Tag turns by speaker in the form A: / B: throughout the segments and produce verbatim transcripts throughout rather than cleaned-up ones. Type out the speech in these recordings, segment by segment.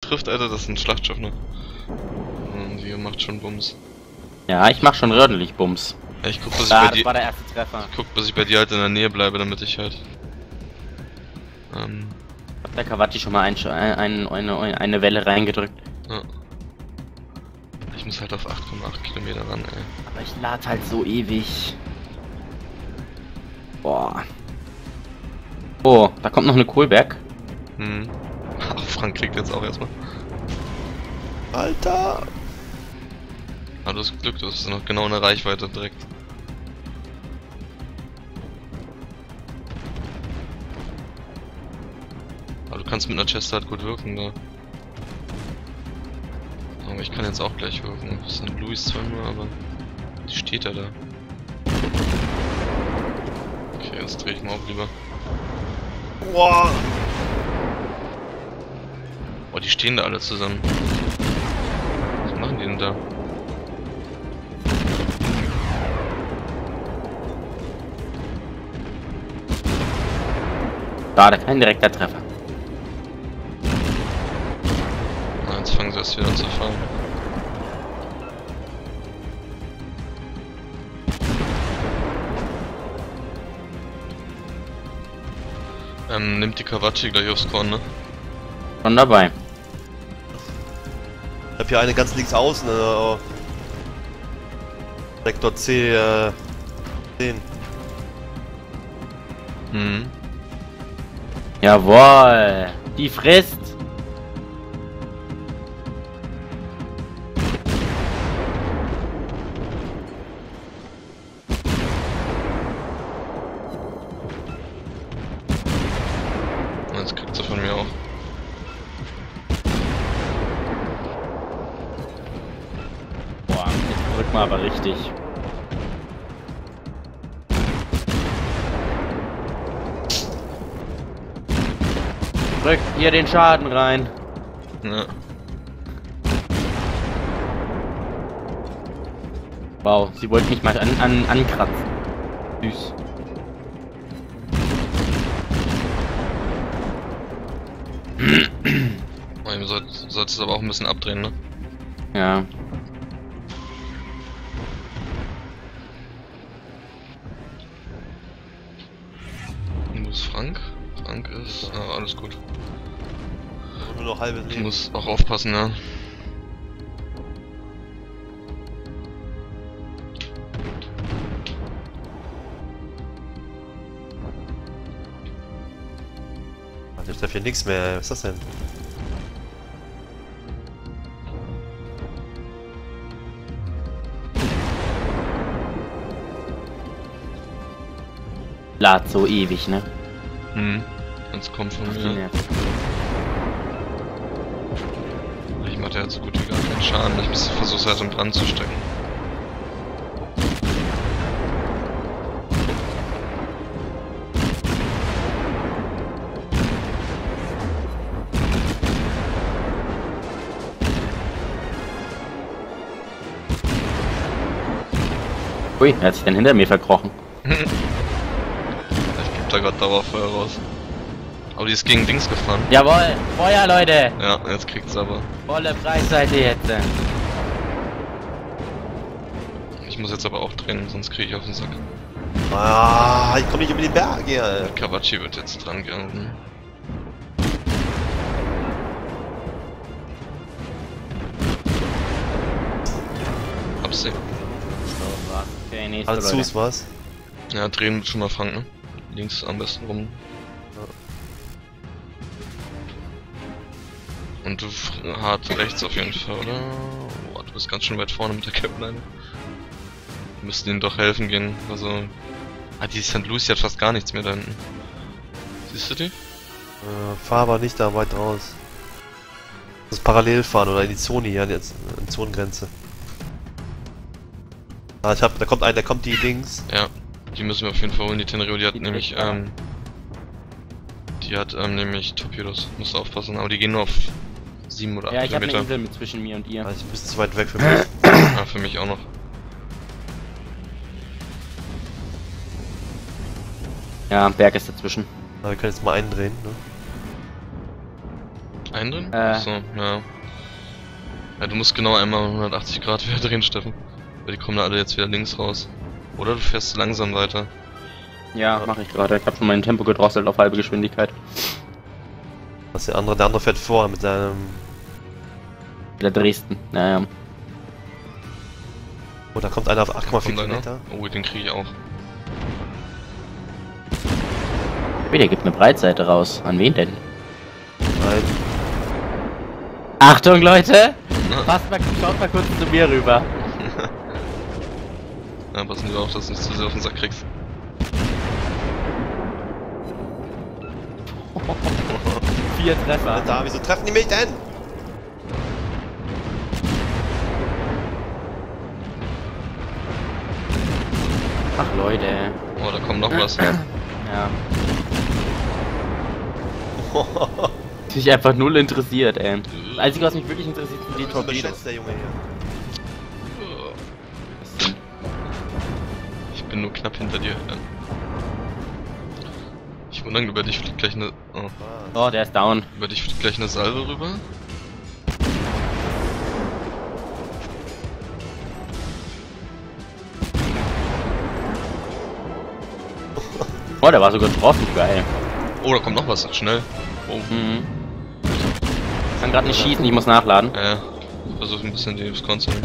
A: trifft, Alter, das ist ein Schlachtschiff, ne? Und die macht schon Bums.
B: Ja, ich mach schon ordentlich Bums.
A: Ja, ich guck, bis ich
B: Ah,
A: bei
B: das
A: dir.
B: war der erste Treffer.
A: Ich guck, bis ich bei dir halt in der Nähe bleibe, damit ich halt. Ähm.
B: Hat der Kawachi schon mal ein, ein, eine, eine, eine Welle reingedrückt.
A: Ja. Ich muss halt auf acht Komma acht Kilometer ran, ey.
B: Aber ich lade halt so ewig. Boah. Oh, da kommt noch eine Kohlberg.
A: Hm. Ach, Frank kriegt jetzt auch erstmal.
C: Alter!
A: Aber du hast Glück, du hast noch genau in der Reichweite direkt. Aber du kannst mit einer Chest halt gut wirken da. Aber ich kann jetzt auch gleich wirken. Das ist ein Louis zwar nur, aber die steht ja da. Okay, jetzt drehe ich mal auf lieber.
C: Boah!
A: Oh, die stehen da alle zusammen. Was machen die denn da?
B: Schade, kein direkter Treffer.
A: Na, jetzt fangen sie erst wieder an zu fahren. Ähm, nimmt die Kawachi gleich aufs Korn, ne?
B: Schon dabei.
C: Ich hab hier eine ganz links außen, äh, Sektor C, äh, zehn.
A: Hm.
B: Jawohl. Die frisst.
A: Jetzt kriegt sie von mir auch.
B: Boah, jetzt drückt man aber richtig. Drückt ihr den Schaden rein.
A: Ja.
B: Wow, sie wollte mich mal an, an, ankratzen. Süß.
A: Oh, ihr sollt, sollst es aber auch ein bisschen abdrehen, ne?
B: Ja.
A: Und wo ist Frank? Frank ist. Ah, alles gut.
C: Nur noch halbes
A: Du
C: Leben.
A: musst auch aufpassen, ja.
C: Ich treffe hier nichts mehr, was ist das denn?
B: Lad so ewig, ne?
A: Hm. Jetzt kommt von mir. Ich mach ja jetzt so gut wie gar keinen Schaden. Ich versuche halt im Brand zu stecken.
B: Ui, er hat sich dann hinter mir verkrochen.
A: Ich geb da gerade Dauerfeuer raus. Aber die ist gegen Dings gefahren.
B: Jawohl, Feuer, Leute!
A: Ja, jetzt kriegt's aber.
B: Volle Preisseite jetzt.
A: Ich muss jetzt aber auch drehen, sonst kriege ich auf den Sack.
C: Ah, ich komme nicht über die Berge, Alter.
A: Kawachi wird jetzt dran gehalten. Hab's sie.
B: So, was? Okay, nächste
C: Alles zu
B: Leute.
C: ist was?
A: Ja, drehen schon mal Frank, ne? Links am besten rum. Und du hart rechts auf jeden Fall, oder? Boah, du bist ganz schön weit vorne mit der Capline. Wir müssten ihnen doch helfen gehen, also... Ah, die Sankt Lucia hat fast gar nichts mehr da hinten. Siehst du die?
C: Äh, fahr aber nicht da weit raus. Das ist parallel fahren oder in die Zone hier, jetzt in die Zonengrenze. Ah, ich hab, da kommt ein, da kommt die Dings.
A: Ja, die müssen wir auf jeden Fall holen, die Tenrio, die hat
B: Die
A: nämlich,
B: direkt,
A: ähm... Die hat, ähm, nämlich Torpedos, musst du aufpassen, aber die gehen nur auf sieben oder acht
B: Ja, ich habe eine
A: Kilometer.
B: Insel mit zwischen mir und ihr.
C: Ah, ich bin ein bisschen zu weit weg für mich.
A: Ja, für mich auch noch.
B: Ja, Berg ist dazwischen.
C: Ah, wir können jetzt mal eindrehen, ne?
A: Einen drin?
B: Äh.
A: Achso, ja. Ja, du musst genau einmal hundertachtzig Grad wieder drehen, Steffen. Weil die kommen da alle jetzt wieder links raus. Oder du fährst langsam weiter.
B: Ja, mache ich gerade. Ich habe schon mein Tempo gedrosselt auf halbe Geschwindigkeit.
C: Was der andere, der andere fährt vor mit seinem...
B: Wieder Dresden. Naja.
C: Oh, da kommt einer auf acht Komma vier
A: Kommt einer?
C: Kilometer.
A: Oh, den kriege ich auch.
B: Der gibt eine Breitseite raus. An wen denn?
C: Nein.
B: Achtung, Leute! Passt mal, schaut mal kurz zu mir rüber.
A: Ja, passen wir auf, dass du nicht zu sehr auf den Sack kriegst.
B: Vier Treffer.
C: Da, wieso treffen die mich denn?
B: Ach, Leute.
A: Oh, da kommt noch was.
B: Ja. Mich einfach null interessiert, ey. Das Einzige, was mich wirklich interessiert, sind die
C: Torpedos.
B: Torpedos.
C: Der Junge hier.
A: Ich bin nur knapp hinter dir. Ich wundere, über dich fliegt gleich eine... Oh.
B: Oh, der ist down.
A: Über dich fliegt gleich eine Salve rüber.
B: Oh, der war sogar getroffen, geil.
A: Oh, da kommt noch was, schnell. Oh.
B: Mhm. Ich kann gerade nicht schießen, ich muss nachladen.
A: Ja, ja. Ich versuche ein bisschen die Sconce zu nehmen.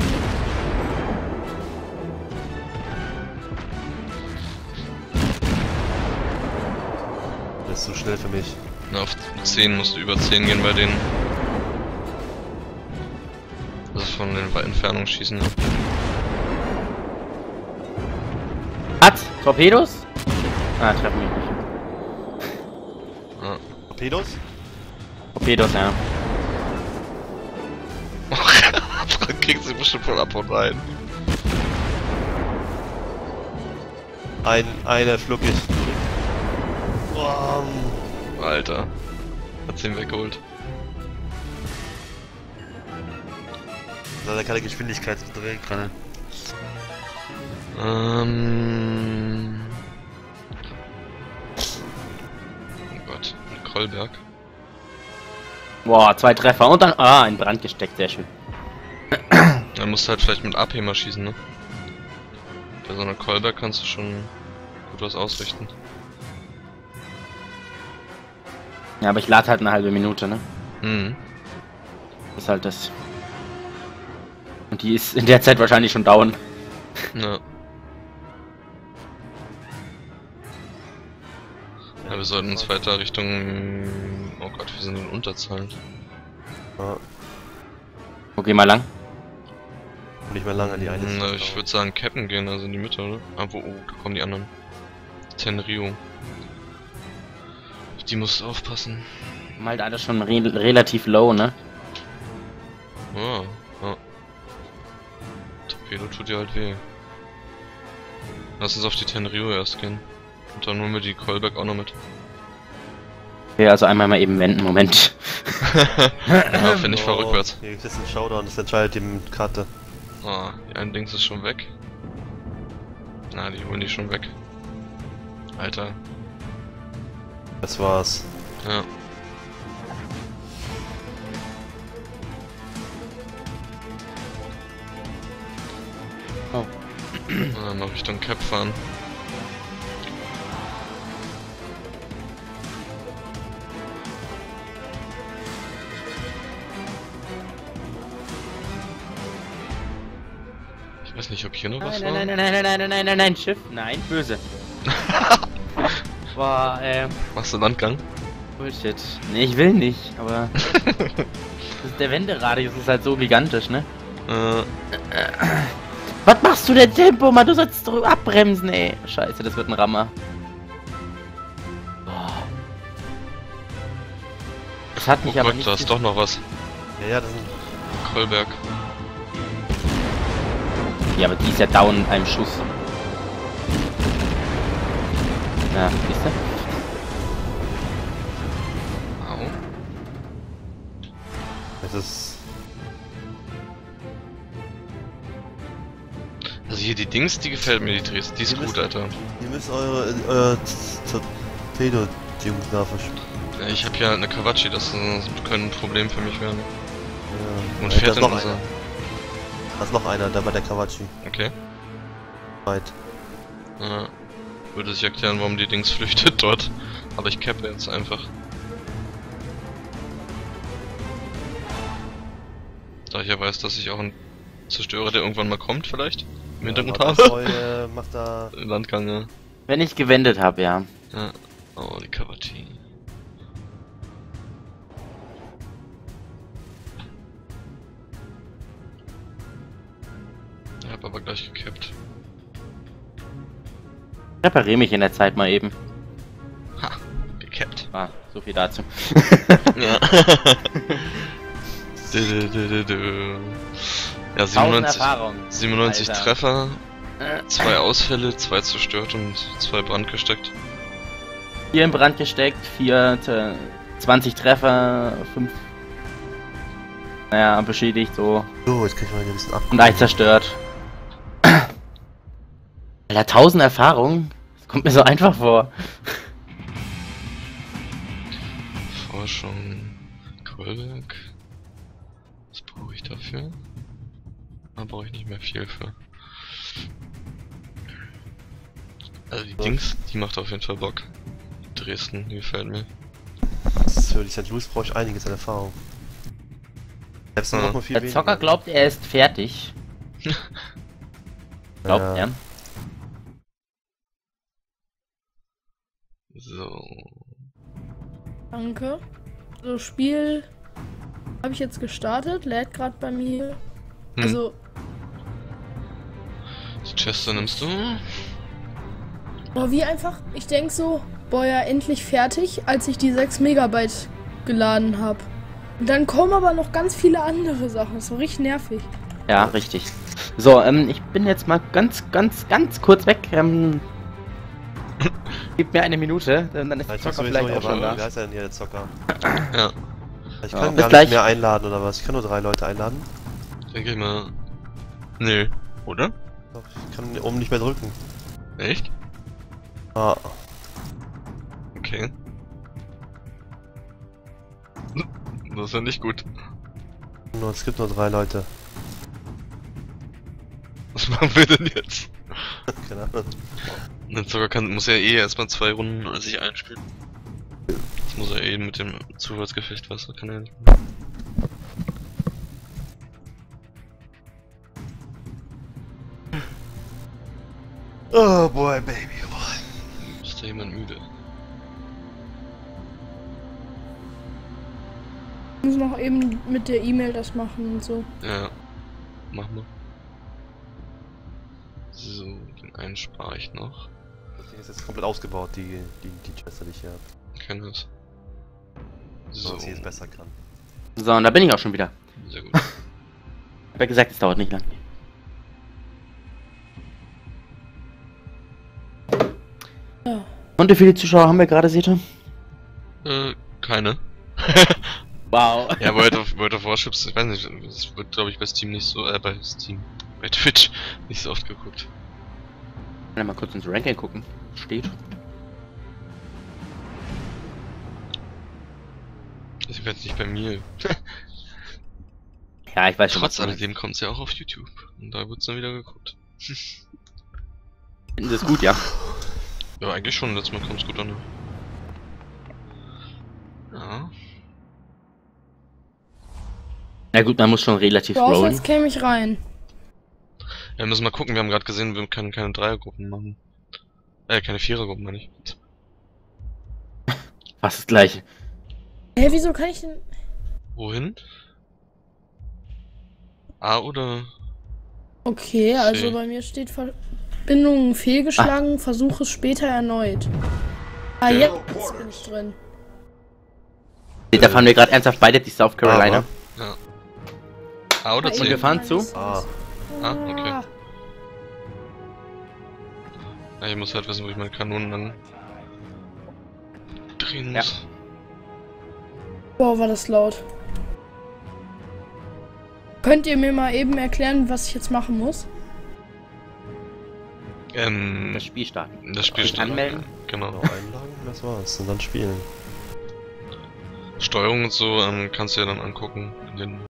C: Das ist zu schnell für mich.
A: Na, auf zehn musst du über zehn gehen bei denen. Also von den Entfernungen schießen.
B: Hat! Torpedos? Ah, treffen mich nicht.
A: Ja.
C: Torpedos?
B: Torpedos, ja.
A: Frank kriegt sich bestimmt voll ab und rein.
C: Ein, einer schluck ich. Oh,
A: Alter. Hat's ihn weggeholt.
C: leider keine Geschwindigkeitsdreh gerade.
A: Ähm. Oh Gott, ein Kolberg.
B: Boah, zwei Treffer und dann. Ah, in Brand gesteckt, sehr schön.
A: Dann musst du halt vielleicht mit A P mal schießen, ne? Bei so einer Kolberg kannst du schon gut was ausrichten.
B: Ja, aber ich lade halt eine halbe Minute, ne?
A: Mhm.
B: Das ist halt das. Und die ist in der Zeit wahrscheinlich schon down.
A: Ja. Ja, wir sollten uns weiter Richtung... Oh Gott, wir sind in Unterzahlen.
C: Ja,
B: Okay, mal lang.
C: nicht mehr lange, die eine ist
A: Na,
C: schon
A: ich
C: down.
A: würde sagen Captain gehen, also in die Mitte, oder? Ah, wo, oh, da kommen die anderen. Tenrio. Auf die musst du aufpassen.
B: Haben halt alles schon re relativ low, ne?
A: Ah, ja. Torpedo tut dir halt weh. Lass uns auf die Tenrio erst gehen. Und dann holen wir die Kolberg auch noch mit.
B: Okay, also einmal mal eben wenden, Moment.
A: Ja, finde ich voll
C: Oh,
A: rückwärts.
C: Hier ist ein Showdown, das entscheidet die Karte.
A: Ah, die ein Dings ist schon weg. Na, die holen die schon weg. Alter.
C: Das war's.
A: Ja.
B: Oh.
A: Ah, noch Richtung Cap fahren. Ich weiß nicht, ob hier noch was
B: Nein,
A: war.
B: nein, nein, nein, nein, nein, nein, nein, nein, nein, Schiff, nein, böse. Boah, ähm,
A: Machst du Landgang?
B: Bullshit. Nee, ich will nicht, aber das ist der Wenderadius ist halt so gigantisch, ne?
A: Äh,
B: Was machst du denn Tempo, Mann? Du sollst doch abbremsen, ey. Scheiße, das wird ein Rammer. Boah. Das hat mich
A: oh
B: aber
A: Gott,
B: nicht...
A: da ist doch noch was.
C: Ja, ja, das sind...
A: Kolberg.
B: Ja, aber die ist ja down in einem Schuss. Ja, siehst du?
A: Au.
C: Das ist...
A: Also hier die Dings, die gefällt mir, die Dresden. Die ist
C: Die
A: gut,
C: müssen-
A: Alter.
C: Ihr müsst eure, eure Torpedo-Jungs da versch...
A: Ja, ich habe hier halt eine Kawachi, das könnte ein Problem für mich werden.
C: Ja.
A: Und
C: Ja,
A: fährt
C: da ist
A: in
C: noch
A: unser...
C: einer. Da ist noch einer, da war der Kawachi.
A: Okay.
C: Weit.
A: Ja. Würde sich erklären, warum die Dings flüchtet dort. Aber ich cappe jetzt einfach. Da ich ja weiß, dass ich auch einen Zerstörer, der irgendwann mal kommt, vielleicht im Hintergrund
C: ja,
A: habe.
C: Säule macht da.
A: Landgang, ja.
B: Wenn ich gewendet habe, ja.
A: Ja. Oh, die Kawachi. Ich hab aber gleich gekappt.
B: Repariere mich in der Zeit mal eben.
A: Ha, gekappt.
B: Ah, so viel dazu.
A: Ja. du, du, du, du, du. Ja,
B: Tausend
A: siebenundneunzig,
B: Erfahrung.
A: siebenundneunzig
B: Alter.
A: Treffer, zwei Ausfälle, zwei zerstört und zwei brandgesteckt.
B: Vier in Brand gesteckt, vier, te- zwanzig Treffer, fünf. Naja, beschädigt so.
C: So, jetzt krieg ich mal hier ein bisschen ab.
B: Und eins zerstört. Alter, tausend Erfahrung? Das kommt mir so einfach vor.
A: Forschung, Kolberg. Was brauche ich dafür? Da brauche ich nicht mehr viel für. Also die
C: So.
A: Dings, die macht auf jeden Fall Bock. Dresden, die gefällt mir.
C: Für die Sankt Louis brauche ich einiges an Erfahrung. Selbst
A: Ja.
C: noch mal viel
B: Der
C: weniger.
B: Zocker glaubt, er ist fertig. Glaubt
C: Ja.
B: er.
A: So.
D: Danke. So, Spiel habe ich jetzt gestartet, lädt gerade bei mir.
A: Hm.
D: Also,
A: Die Chester nimmst du?
D: boah, wie einfach, ich denk so, boah, ja, endlich fertig, als ich die sechs Megabyte geladen habe. Und dann kommen aber noch ganz viele andere Sachen, das war richtig nervig.
B: Ja, richtig. So, ähm, ich bin jetzt mal ganz, ganz, ganz kurz weg. Ähm, gib mir eine Minute, dann dann ist
C: Ja,
B: der
C: ich weiß
B: Zocker
C: sowieso,
B: vielleicht auch
C: ja,
B: schon
C: aber wie
B: da.
C: heißt er denn hier, der Zocker?
A: Ja,
C: Ich
B: Ja.
C: kann
B: Bis
C: gar
B: gleich.
C: nicht mehr einladen oder was? Ich kann nur drei Leute einladen.
A: denke ich mal. Nö. Oder?
C: Doch, ich kann oben nicht mehr drücken.
A: Echt?
C: Ah,
A: Okay. Das ist ja nicht gut.
C: nur, es gibt nur drei Leute.
A: Was machen wir denn jetzt?
C: Keine Ahnung.
A: Der Zocker kann, muss ja eh erstmal zwei Runden sich einspielen. Das muss er eh mit dem Zufallsgefecht, was kann er nicht.
C: Oh boy, baby, oh boy.
A: Ist da jemand müde?
D: Ich muss noch eben mit der E-Mail das machen und so.
A: Ja. Mach mal. So, den einen spare ich noch.
C: Das Ding ist jetzt komplett ausgebaut, die, die, die Chester, die ich hier habe.
A: Ich kenne das.
C: So,
A: So,
C: dass sie es besser kann.
B: So, und da bin ich auch schon wieder.
A: sehr gut.
B: Ich hab ja gesagt, es dauert nicht lang.
D: Ja.
B: Und wie viele Zuschauer haben wir gerade, seht ihr?
A: Äh, keine.
B: Wow.
A: Ja, World of, World of Warships, ich weiß nicht, das wird glaube ich bei Steam nicht so, äh, bei Steam, bei Twitch nicht so oft geguckt.
B: Ich kann mal kurz ins Ranking gucken. Steht.
A: Ich werde nicht bei mir.
B: Ja, ich weiß schon.
A: Trotz
B: was du meinst.
A: alledem kommt es ja auch auf YouTube. Und da wird's dann wieder geguckt.
B: Finden Sie es gut, ja?
A: Ja, eigentlich schon, letztes Mal kommt es gut an. Ja.
B: Na gut, man muss schon relativ
D: So, aus,
B: rollen.
D: jetzt käme ich rein.
A: Ja, wir müssen mal gucken, wir haben gerade gesehen, wir können keine Dreiergruppen machen. Äh, keine Vierergruppen, meine ich.
B: Fast das gleiche.
D: Hä, wieso kann ich denn...
A: Wohin? A oder?
D: Okay, also
A: C.
D: bei mir steht Verbindung fehlgeschlagen, versuche es später erneut. Ah,
A: Okay.
D: jetzt bin ich drin.
B: Da fahren wir gerade ernsthaft beide die South Carolina.
A: Ja. A oder
D: Ah,
A: C?
B: Und wir fahren zu?
C: Ah,
A: Ah, okay. Ja, ich muss halt wissen, wo ich meine Kanonen dann drehen muss.
D: Boah, war das laut. Könnt ihr mir mal eben erklären, was ich jetzt machen muss?
A: Ähm,
B: Das Spiel starten.
A: das Spiel
B: Sich
A: steht.
B: anmelden?
A: Genau.
C: genau, einladen, das war's. Und dann spielen.
A: Steuerung und so ähm, kannst du ja dann angucken in den